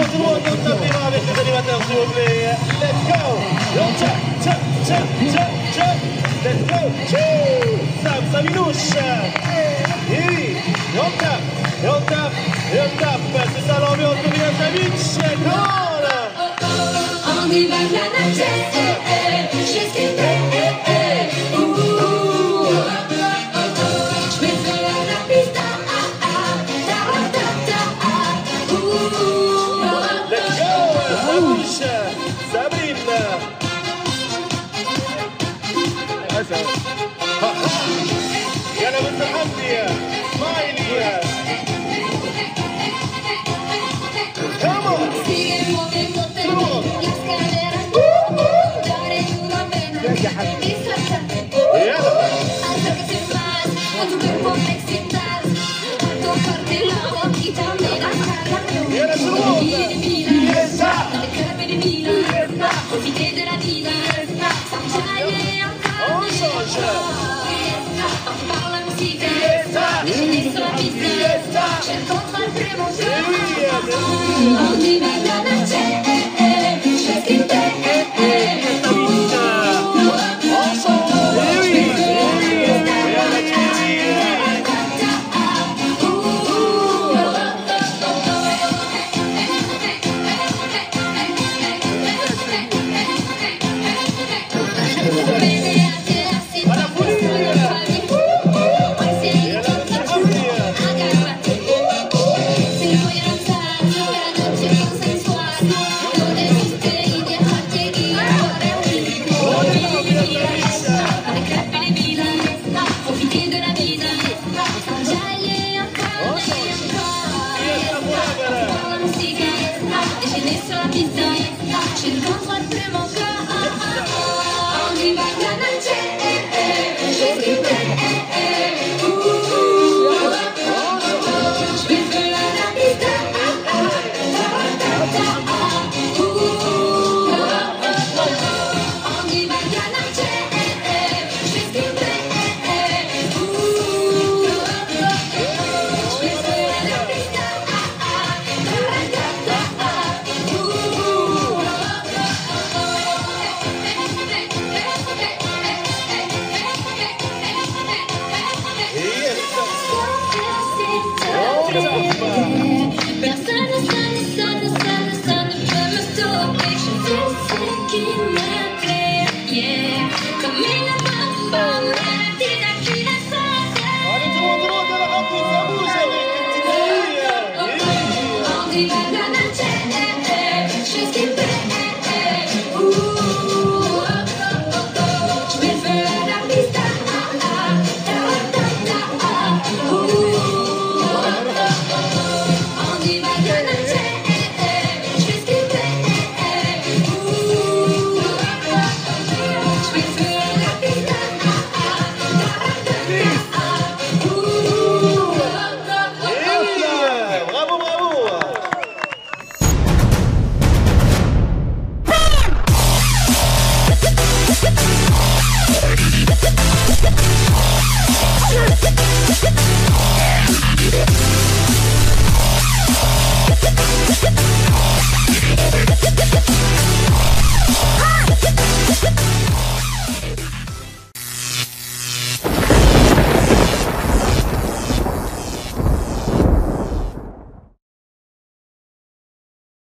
le monde, on s'appellera avec les animateurs, s'il vous plaît. Let's go. On tcha, tcha, tcha, tcha, tcha. Let's go. Tchou. Ça minouche. Et oui, et on tape, et on tape, et on tape. C'est ça l'ambiance, on vient sa biche. Grande. On y va planager, je sais يلا بنت حمدي سمايلي on y va planager.